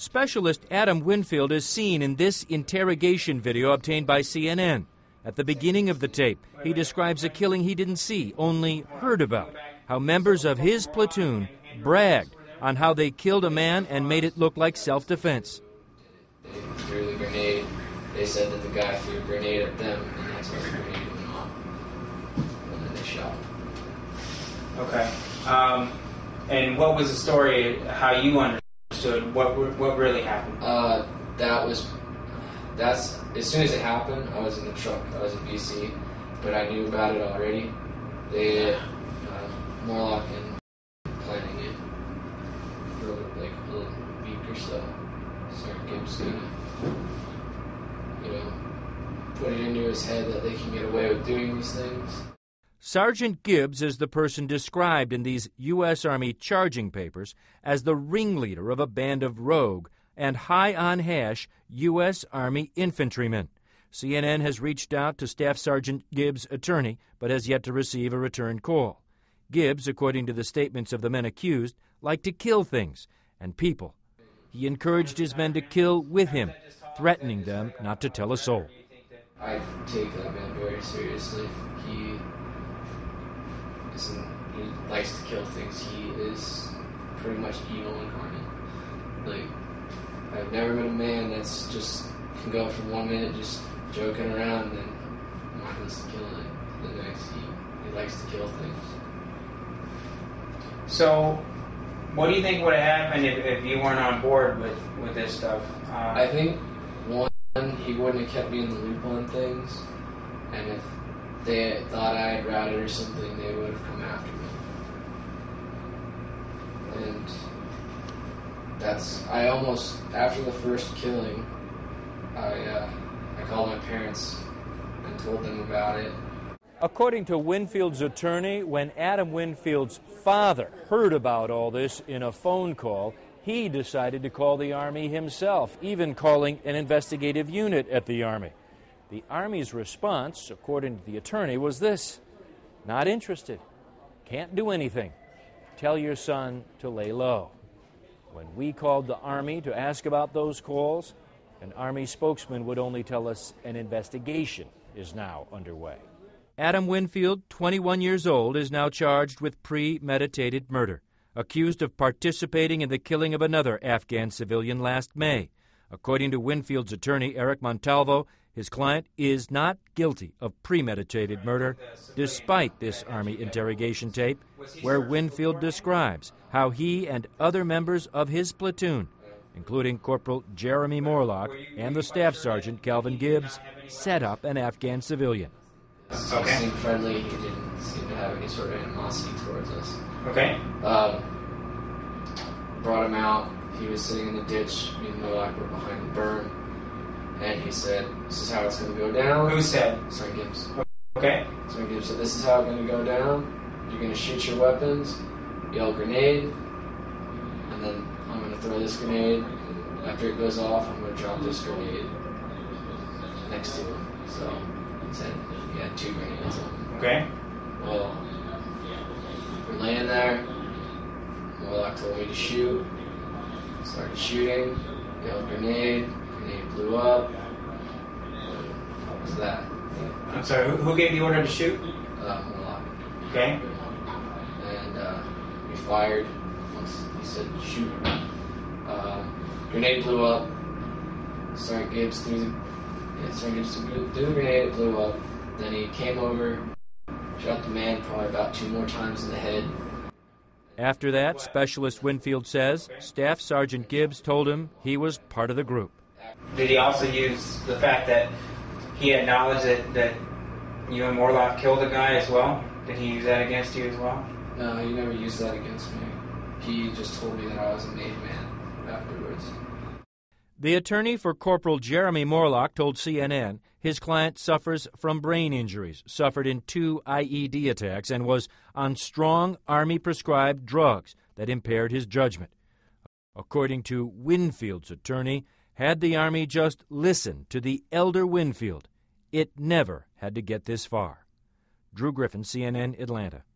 Specialist Adam Winfield is seen in this interrogation video obtained by CNN. At the beginning of the tape, he describes a killing he didn't see, only heard about, how members of his platoon bragged on how they killed a man and made it look like self-defense. They threw the grenade. They said that the guy threw a grenade at them, and that's what the grenade went off. And then they shot him. Okay. And what was the story, how you understood what really happened? That's as soon as it happened, I was in the truck. I was in BC, but I knew about it already. They Morlock and planning it for like a little week or so. Sergeant Gibbs gonna, put it into his head that they can get away with doing these things. Sergeant Gibbs is the person described in these U.S. Army charging papers as the ringleader of a band of rogue and high-on-hash U.S. Army infantrymen. CNN has reached out to Staff Sergeant Gibbs' attorney, but has yet to receive a return call. Gibbs, according to the statements of the men accused, liked to kill things and people. He encouraged his men to kill with him, threatening them not to tell a soul. I take that man very seriously. He likes to kill things. He is pretty much evil incarnate. Like, I've never met a man that's just can go from 1 minute just joking around and mindless to killing it. The next, he likes to kill things. So, what do you think would have happened if you weren't on board with this stuff? I think, one, he wouldn't have kept me in the loop on things, and if they thought I had routed or something, they would have come after me. And after the first killing, I called my parents and told them about it. According to Winfield's attorney, when Adam Winfield's father heard about all this in a phone call, he decided to call the Army himself, even calling an investigative unit at the Army. The Army's response, according to the attorney, was this: not interested, can't do anything, tell your son to lay low. When we called the Army to ask about those calls, an Army spokesman would only tell us an investigation is now underway. Adam Winfield, 21 years old, is now charged with premeditated murder, accused of participating in the killing of another Afghan civilian last May. According to Winfield's attorney, Eric Montalvo, his client is not guilty of premeditated murder, despite this Army interrogation tape where Winfield describes how he and other members of his platoon, including Corporal Jeremy Morlock and the Staff Sergeant Calvin Gibbs, set up an Afghan civilian. He seemed friendly. He didn't seem to have any sort of animosity towards us. Okay. Brought him out. He was sitting in the ditch. Me and Morlock were behind the berm. And he said, "This is how it's going to go down." Who said? Sergeant Gibbs. Okay. Sergeant Gibbs said, "This is how it's going to go down. You're going to shoot your weapons, yell grenade, and then I'm going to throw this grenade. After it goes off, I'm going to drop this grenade next to him." So he said he had 2 grenades on him. Okay. Well, we're laying there. Morlock told me to shoot. Started shooting. Yelled grenade. Grenade blew up. What was that? I'm sorry, who gave the order to shoot? Morlock. Okay. And we fired once he said shoot. Grenade blew up. Sergeant Gibbs threw the grenade, it blew up. Then he came over, shot the man probably about 2 more times in the head. After that, Specialist Winfield says, Staff Sergeant Gibbs told him he was part of the group. Did he also use the fact that he acknowledged that you and Morlock killed a guy as well? Did he use that against you as well? No, he never used that against me. He just told me that I was a made man afterwards. The attorney for Corporal Jeremy Morlock told CNN his client suffers from brain injuries, suffered in 2 IED attacks, and was on strong Army-prescribed drugs that impaired his judgment. According to Winfield's attorney, had the Army just listened to the elder Winfield, it never had to get this far. Drew Griffin, CNN, Atlanta.